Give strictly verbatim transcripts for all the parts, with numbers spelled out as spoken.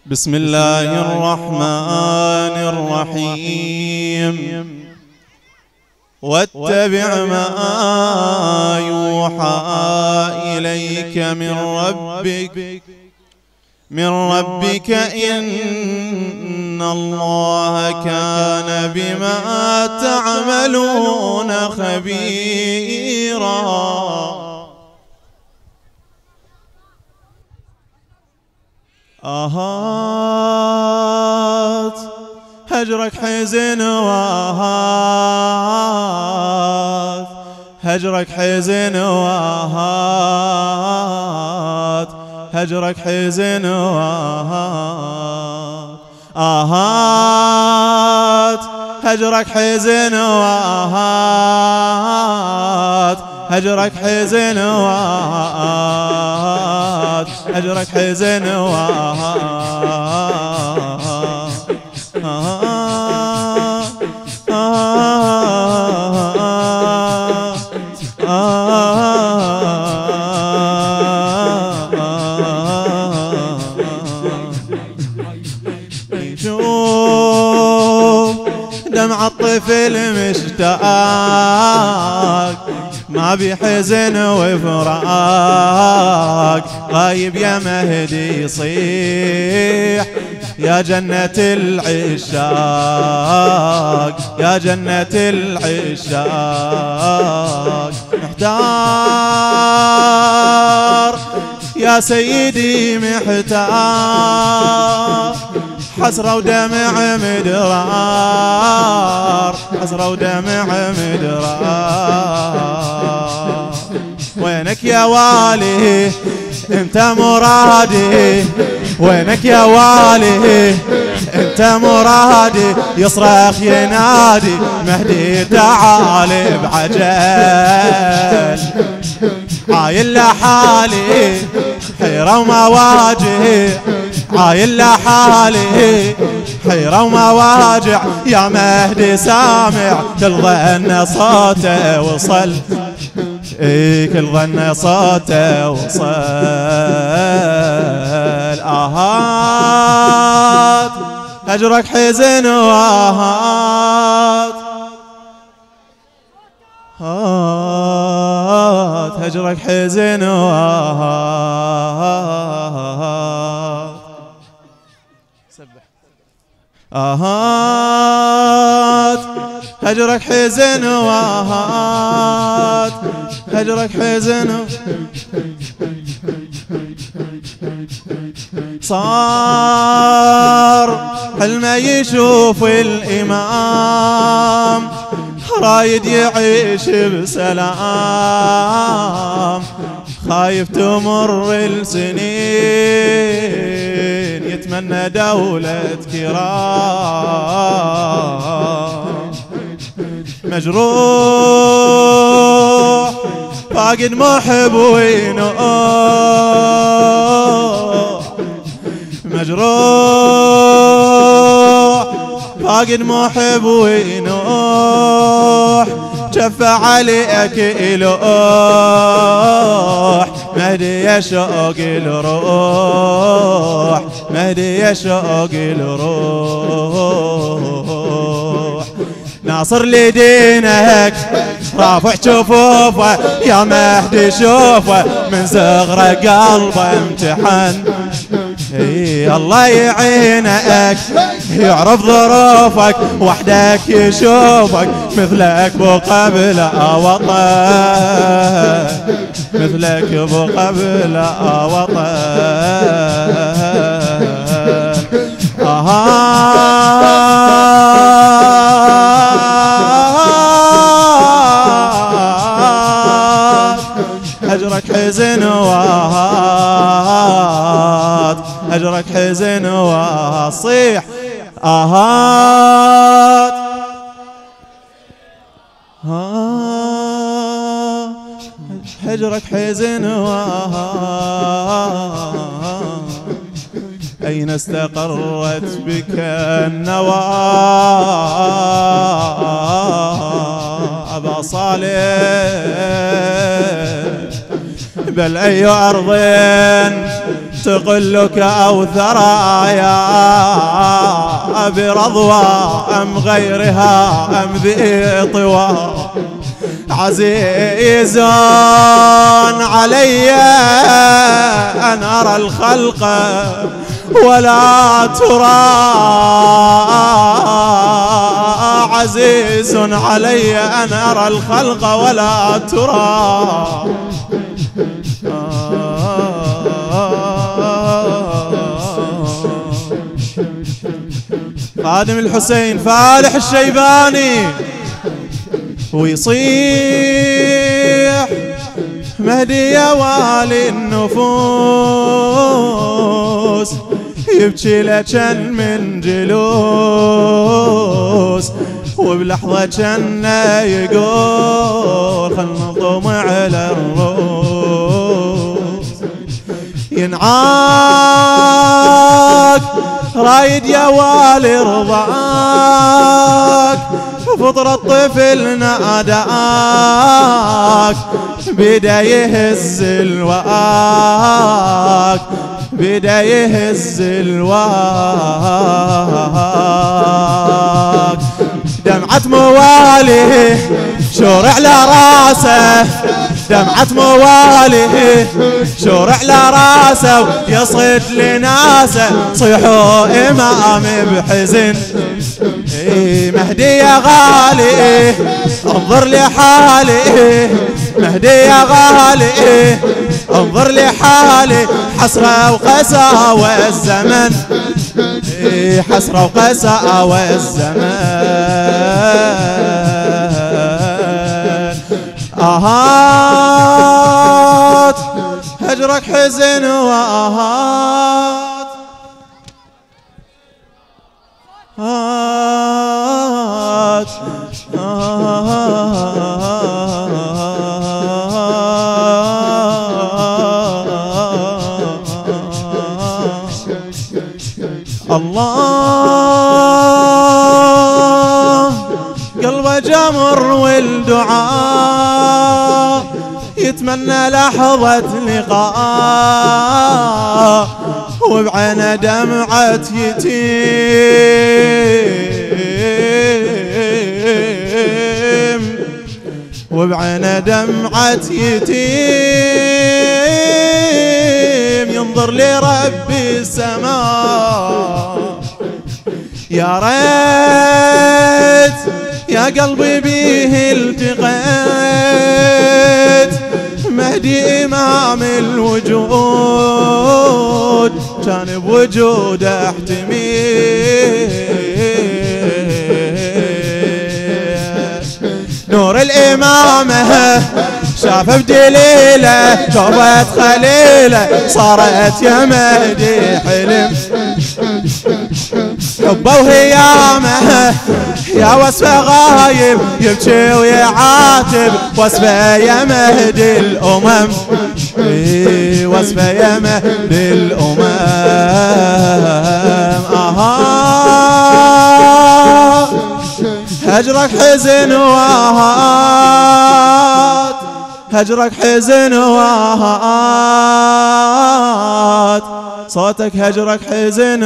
بسم الله الرحمن الرحيم. واتبع ما يوحى إليك من ربك من ربك إن الله كان بما تعملون خبيرا. آهات هجرك حزن وآهات هجرك حزن وآهات هجرك حزن وآهات آهات هجرك حزن وآهات هجرك حزن وآهات هجرك حزن وآهات دمع الطفل مشتاق ما بحزن وفراق غايب يا مهدي يصيح يا جنة العشاق يا جنة العشاق. محتار يا سيدي محتار حسرة ودمع مدرار حسرة ودمع مدرار. وينك يا والي انت مرادي وينك يا والي انت مرادي يصرخ ينادي مهدي تعال بعجل عايل لحالي حيرة ومواجه عايل لحالي حيرة ومواجع يا مهدي سامع كل ظن صوته وصل ايه كل ظن صوته وصل. آهات هجرك حزن وآهات آهات هجرك حزن وآهات آهات هجرك حزن وآهات هجرك حزن. صار حلمه يشوف الإمام رايد يعيش بسلام خايف تمر السنين يتمنى دولة كرام. مجروح فاقد محب وينوح مجروح فاقد محب وينوح جف عليك إلوح مهدي يشوق الروح مهدي يشوق الروح. ناصر لدينك رافع شفوفه يا مهدي شوفه من صغره قلبه امتحن اي الله يعينك يعرف ظروفك وحدك يشوفك مثلك بو قبل وطن مثلك بو قبل وطن. هجرك حزن وآهات هجرك حزن وصيح آهات هجرك حزن وآهات. أين استقرت بك النوى أبا صالح بل أي أرض تقلك أو ثرايا برضوى أم غيرها أم ذي طوى عزيز علي أن أرى الخلق ولا ترى عزيز علي أن أرى الخلق ولا ترى خادم الحسين فالح الشيباني ويصيح مهدي يا والي النفوس يبكي لجن من جلوس وبلحظة جنة يقول خل نضم على الروس ينعاك رايد يا والي رضاك فطر الطفل ناداك بدا يهز الواك بدا يهز الواك دمعة مواليه شور على راسه دمعة مواليه شور على راسه يصيد لناسه صيحوا إمام بحزن إيه مهدي يا غالي انظر لحالي مهدي يا غالي انظر لحالي حسرة وقساوة الزمن إيه حسرة وقساوة الزمن آهات هجرك حزن وآهات آهات الله قلبه جمر والدعاء يتمنى لحظة لقاء وبعينه دمعة يتيم وبعينه دمعة يتيم ينظر لربي السماء يا ريت يا قلبي بيه التقيت مهدي إمام الوجود كان بوجوده احتمي نور الإمامة شاف بدليله شوفت خليله صارت يا مهدي حلم حبه وهيامه يا وصفه غايب يبكي ويعاتب وصفه يا مهدي الأمم وصفه يا مهدي الأمم آها هجرك حزن وآهات هجرك حزن وآهات صوتك هجرك حزن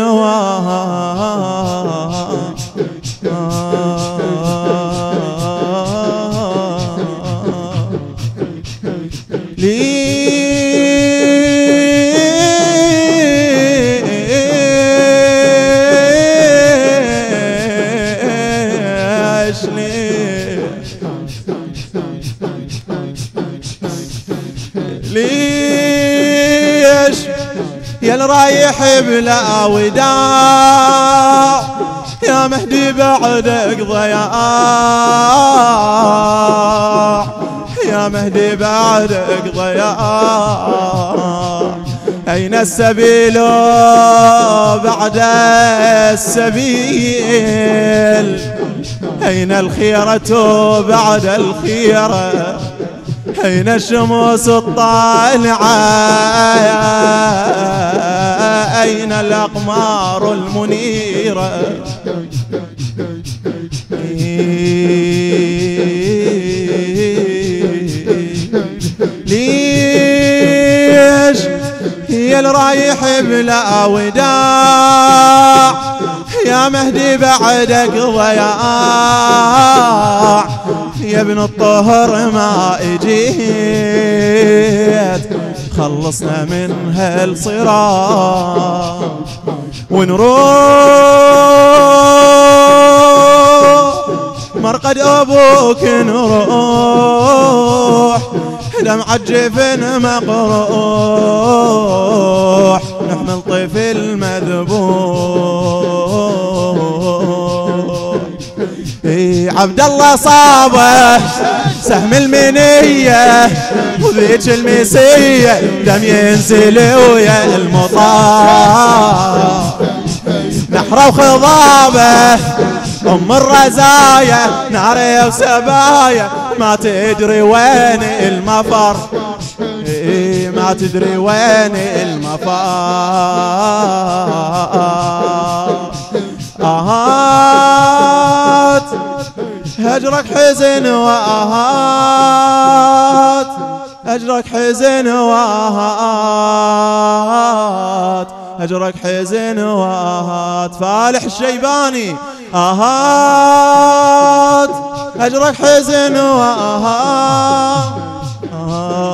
وآهات ليش ليش يا الرايح بلا وداع يا مهدي بعدك ضياع يا مهدي بعدك ضياع أين السبيل بعد السبيل أين الخيرة بعد الخيرة أين الشموس الطالعة أين الأقمار المنيرة ليش هي تنزل رايح بلا وداع، يا مهدي بعدك ضياع، يا ابن الطهر ما اجيت، خلصنا من هالصراع ونروح مرقد ابوك، نروح دمع الجفن مقروح، نحمل طفل مذبوح. اي عبد الله صابه سهم المنيه، وذيك المسيه دم ينزل ويا المطار، نحره وخضابه ام الرزايا، ناري وسبايا ما تدري وين المفر، إيه ما تدري وين المفر. آهات هجرك حزن وآهات، هجرك حزن وآهات، هجرك حزن وآهات. فالح الشيباني آهات هجرك حزن وآهات.